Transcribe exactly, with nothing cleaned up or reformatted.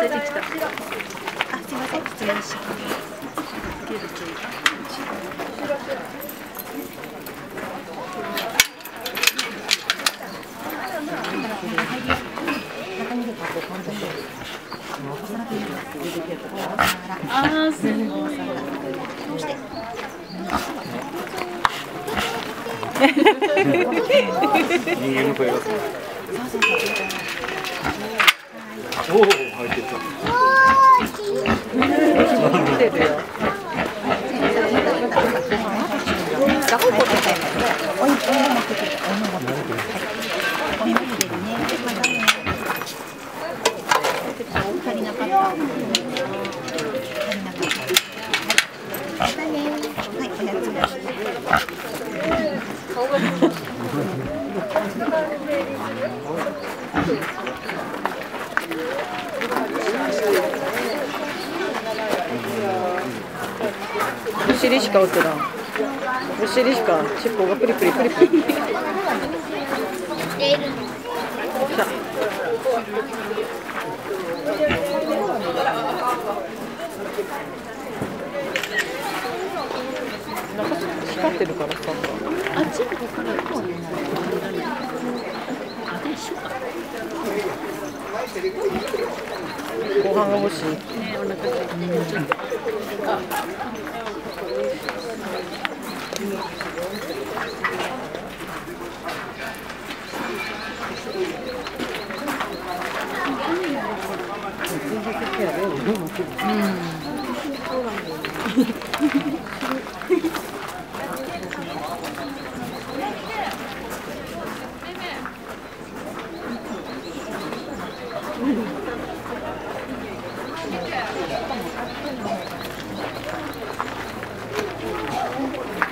出てきた。 あ、すいません、失礼します。 けるというか。ああ、すごい。 どうして。 人間の声がする。おお、入ってた。 来てるよ。 お湯持ってくる。お湯持ってくる。お湯入れるね。まだね。足りなかった。足りなかった。またね。はい、おやつ出して。 お尻しか打ってない。お尻しか尻尾がプリプリプリプリ。さなんか光ってるからさ。 あっちの方からこうね。あ、でしょうか。 ご飯が欲しい。 ね、お腹空いてちょっと。あ。うん。